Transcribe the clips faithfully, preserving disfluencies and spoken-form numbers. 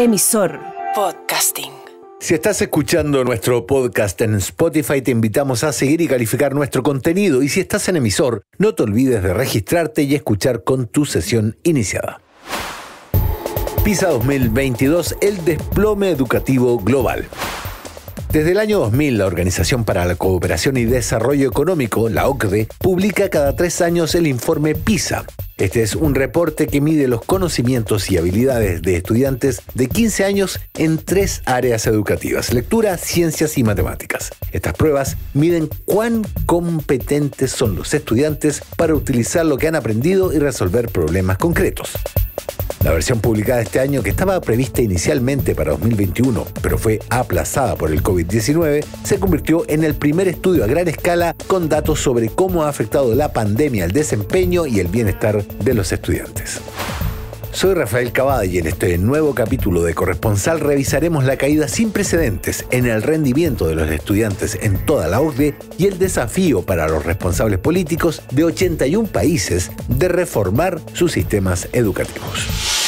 Emisor Podcasting. Si estás escuchando nuestro podcast en Spotify, te invitamos a seguir y calificar nuestro contenido. Y si estás en Emisor, no te olvides de registrarte y escuchar con tu sesión iniciada. PISA dos mil veintidós, el desplome educativo global. Desde el año dos mil, la Organización para la Cooperación y Desarrollo Económico, la O C D E, publica cada tres años el informe PISA. Este es un reporte que mide los conocimientos y habilidades de estudiantes de quince años en tres áreas educativas: lectura, ciencias y matemáticas. Estas pruebas miden cuán competentes son los estudiantes para utilizar lo que han aprendido y resolver problemas concretos. La versión publicada este año, que estaba prevista inicialmente para dos mil veintiuno, pero fue aplazada por el COVID diecinueve, se convirtió en el primer estudio a gran escala con datos sobre cómo ha afectado la pandemia al desempeño y el bienestar de los estudiantes. Soy Rafael Cavada y en este nuevo capítulo de Corresponsal revisaremos la caída sin precedentes en el rendimiento de los estudiantes en toda la O C D E y el desafío para los responsables políticos de ochenta y un países de reformar sus sistemas educativos.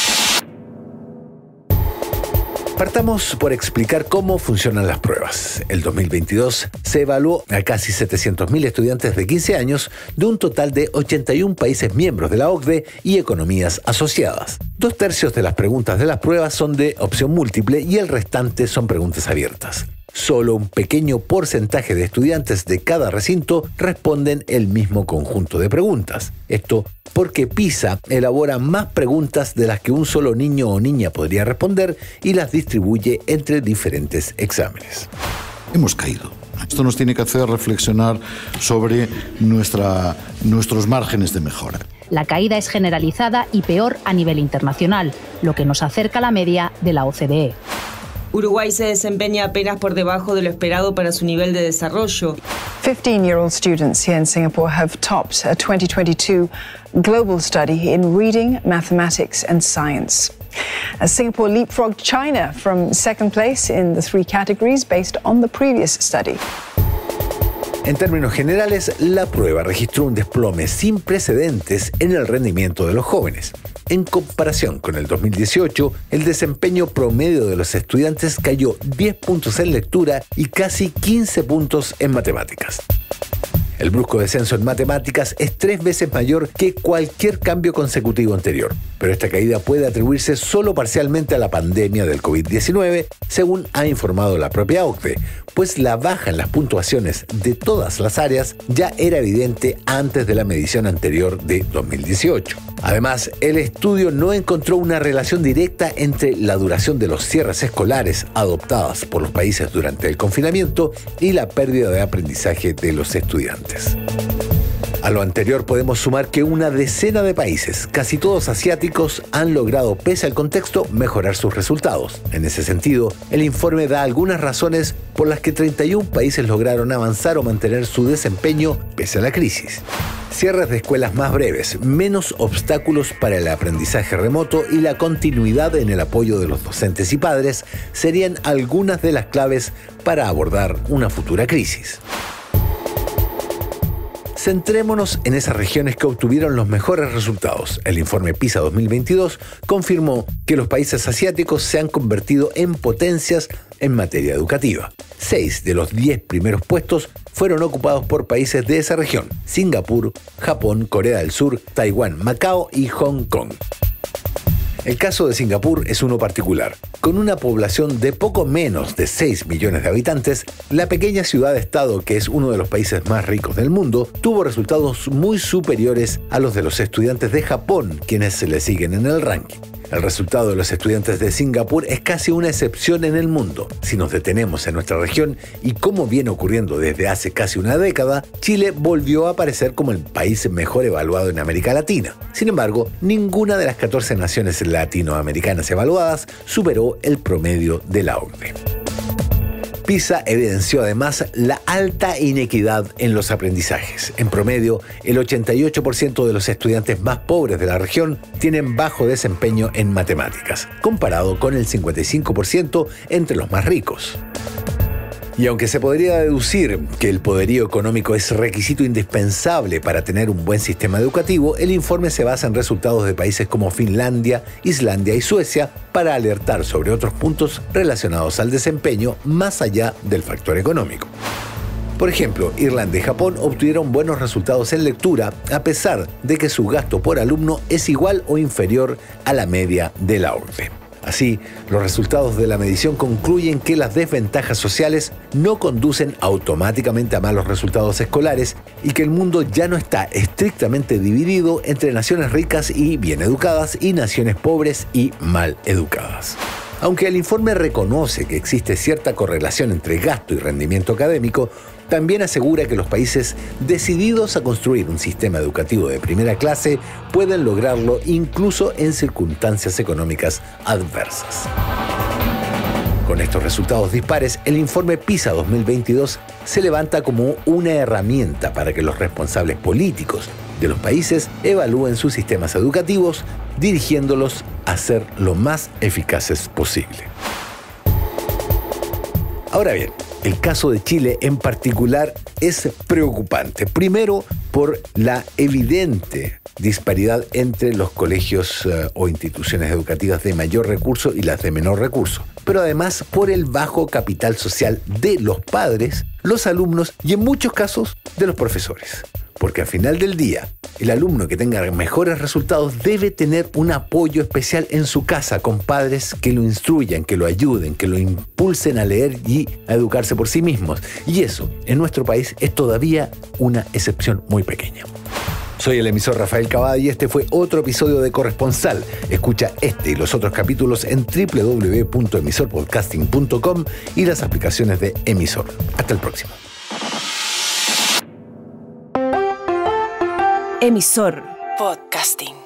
Partamos por explicar cómo funcionan las pruebas. El dos mil veintidós se evaluó a casi setecientos mil estudiantes de quince años de un total de ochenta y un países miembros de la O C D E y economías asociadas. Dos tercios de las preguntas de las pruebas son de opción múltiple y el restante son preguntas abiertas. Solo un pequeño porcentaje de estudiantes de cada recinto responden el mismo conjunto de preguntas. Esto porque PISA elabora más preguntas de las que un solo niño o niña podría responder y las distribuye entre diferentes exámenes. Hemos caído. Esto nos tiene que hacer reflexionar sobre nuestra, nuestros márgenes de mejora. La caída es generalizada y peor a nivel internacional, lo que nos acerca a la media de la O C D E. Uruguay se desempeña apenas por debajo de lo esperado para su nivel de desarrollo. fifteen-year-old students here in Singapore have topped a twenty twenty-two global study in reading, mathematics and science. As Singapore leapfrogged China from second place in the three categories based on the previous study. En términos generales, la prueba registró un desplome sin precedentes en el rendimiento de los jóvenes. En comparación con el dos mil dieciocho, el desempeño promedio de los estudiantes cayó diez puntos en lectura y casi quince puntos en matemáticas. El brusco descenso en matemáticas es tres veces mayor que cualquier cambio consecutivo anterior, pero esta caída puede atribuirse solo parcialmente a la pandemia del COVID diecinueve, según ha informado la propia O C D E, pues la baja en las puntuaciones de todas las áreas ya era evidente antes de la medición anterior de dos mil dieciocho. Además, el estudio no encontró una relación directa entre la duración de los cierres escolares adoptadas por los países durante el confinamiento y la pérdida de aprendizaje de los estudiantes. A lo anterior podemos sumar que una decena de países, casi todos asiáticos, han logrado, pese al contexto, mejorar sus resultados. En ese sentido, el informe da algunas razones por las que treinta y un países lograron avanzar o mantener su desempeño pese a la crisis. Cierres de escuelas más breves, menos obstáculos para el aprendizaje remoto y la continuidad en el apoyo de los docentes y padres serían algunas de las claves para abordar una futura crisis. Centrémonos en esas regiones que obtuvieron los mejores resultados. El informe PISA dos mil veintidós confirmó que los países asiáticos se han convertido en potencias en materia educativa. Seis de los diez primeros puestos fueron ocupados por países de esa región: Singapur, Japón, Corea del Sur, Taiwán, Macao y Hong Kong. El caso de Singapur es uno particular. Con una población de poco menos de seis millones de habitantes, la pequeña ciudad-estado, que es uno de los países más ricos del mundo, tuvo resultados muy superiores a los de los estudiantes de Japón, quienes se le siguen en el ranking. El resultado de los estudiantes de Singapur es casi una excepción en el mundo. Si nos detenemos en nuestra región y como viene ocurriendo desde hace casi una década, Chile volvió a aparecer como el país mejor evaluado en América Latina. Sin embargo, ninguna de las catorce naciones latinoamericanas evaluadas superó el promedio de la O C D E. PISA evidenció además la alta inequidad en los aprendizajes. En promedio, el ochenta y ocho por ciento de los estudiantes más pobres de la región tienen bajo desempeño en matemáticas, comparado con el cincuenta y cinco por ciento entre los más ricos. Y aunque se podría deducir que el poderío económico es requisito indispensable para tener un buen sistema educativo, el informe se basa en resultados de países como Finlandia, Islandia y Suecia para alertar sobre otros puntos relacionados al desempeño más allá del factor económico. Por ejemplo, Irlanda y Japón obtuvieron buenos resultados en lectura a pesar de que su gasto por alumno es igual o inferior a la media de la O C D E. Así, los resultados de la medición concluyen que las desventajas sociales no conducen automáticamente a malos resultados escolares y que el mundo ya no está estrictamente dividido entre naciones ricas y bien educadas y naciones pobres y mal educadas. Aunque el informe reconoce que existe cierta correlación entre gasto y rendimiento académico, también asegura que los países decididos a construir un sistema educativo de primera clase pueden lograrlo incluso en circunstancias económicas adversas. Con estos resultados dispares, el informe PISA dos mil veintidós se levanta como una herramienta para que los responsables políticos de los países evalúen sus sistemas educativos, dirigiéndolos a ser lo más eficaces posible. Ahora bien, el caso de Chile en particular es preocupante. Primero, por la evidente disparidad entre los colegios uh, o instituciones educativas de mayor recurso y las de menor recurso. Pero además por el bajo capital social de los padres, los alumnos y en muchos casos de los profesores. Porque al final del día, el alumno que tenga mejores resultados debe tener un apoyo especial en su casa con padres que lo instruyan, que lo ayuden, que lo impulsen a leer y a educarse por sí mismos. Y eso, en nuestro país, es todavía una excepción muy pequeña. Soy el emisor Rafael Cavada y este fue otro episodio de Corresponsal. Escucha este y los otros capítulos en doble u doble u doble u punto emisor podcasting punto com y las aplicaciones de Emisor. Hasta el próximo. Emisor Podcasting.